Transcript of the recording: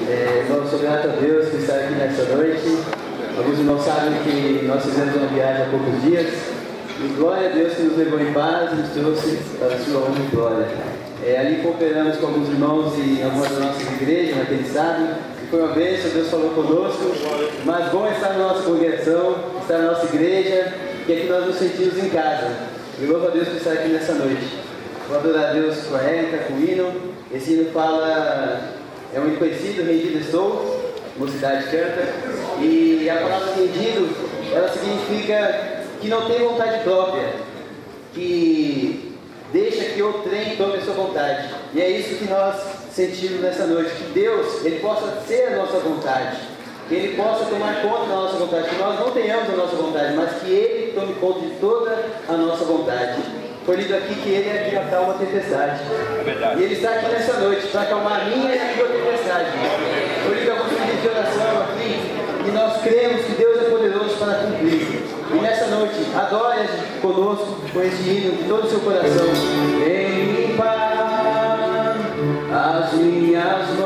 Eu sou grato a Deus por estar aqui nessa noite. Alguns irmãos sabem que nós fizemos uma viagem há poucos dias. E glória a Deus que nos levou em paz e nos trouxe para a sua honra e glória. Ali cooperamos com alguns irmãos em algumas das nossas igrejas, naquele estado. E foi uma bênção, Deus falou conosco. Mas bom estar na nossa congregação, estar na nossa igreja, que aqui nós nos sentimos em casa. E louvo a Deus por estar aqui nessa noite. Vou adorar a Deus com a Érica, com o hino. Esse hino fala, é um hino conhecido, Rendido Estou, Mocidade canta. E a palavra rendido, ela significa que não tem vontade própria, que deixa que o trem tome a sua vontade. E é isso que nós sentimos nessa noite, que Deus, Ele possa ser a nossa vontade, que Ele possa tomar conta da nossa vontade, que nós não tenhamos a nossa vontade, mas que Ele tome conta de toda a nossa vontade. Foi lido aqui que Ele é que acalma a tempestade. E Ele está aqui nessa noite para acalmar a minha e a tua tempestade. Foi lido alguns pedidos de oração aqui, e nós cremos que Deus é poderoso para cumprir. E nessa noite, adore conosco com esse hino de todo o seu coração. Em paz as minhas